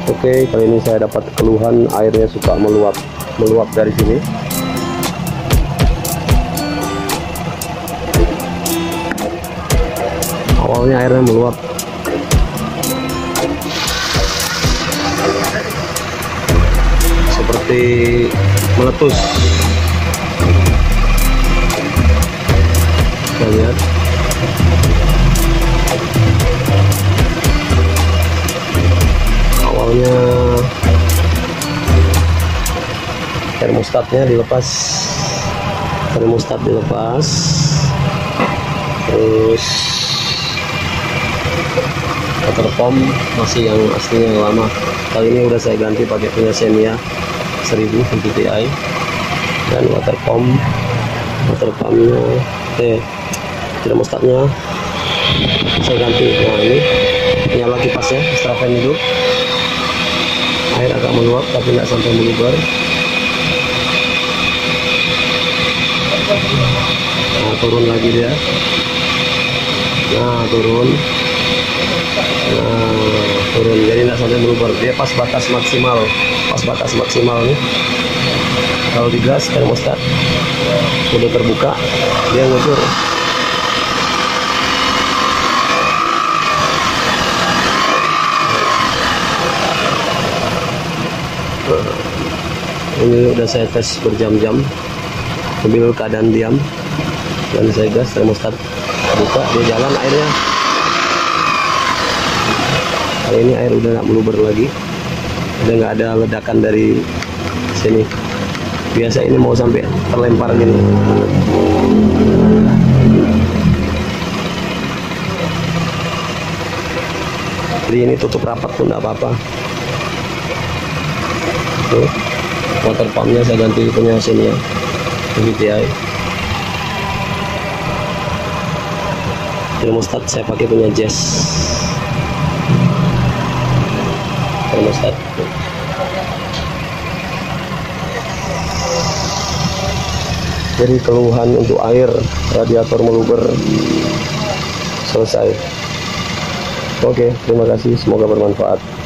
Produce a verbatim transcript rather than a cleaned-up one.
Oke, kali ini saya dapat keluhan airnya suka meluap meluap dari sini. Awalnya airnya meluap seperti meletus. Kita lihat. Awalnya termostatnya dilepas, termostat dilepas, terus water pump masih yang aslinya yang lama. Kali ini udah saya ganti pakai punya Xenia seribu V T I, dan water pump water pumpnya eh termostatnya saya ganti. Nah, ini nyala kipasnya, extra fan hidup. Air agak meluap tapi nggak sampai meluber. Nah, turun lagi dia. Nah, turun. Nah, turun. Jadi nggak sampai meluber. Dia pas batas maksimal. Pas batas maksimal nih. Kalau digas termostat udah terbuka, dia ngucur. Ini udah saya tes berjam-jam, mobil keadaan diam, dan saya gas termostat buka, dia jalan airnya. Kali ini air udah nggak meluber lagi, udah nggak ada ledakan dari sini. Biasa ini mau sampai terlempar gini. Jadi ini tutup rapat pun nggak apa-apa. Tuh, water pumpnya saya ganti punya Xenia V T I. Termostat saya pakai punya Jazz termostat. Jadi keluhan untuk air radiator meluber selesai. Oke, terima kasih, semoga bermanfaat.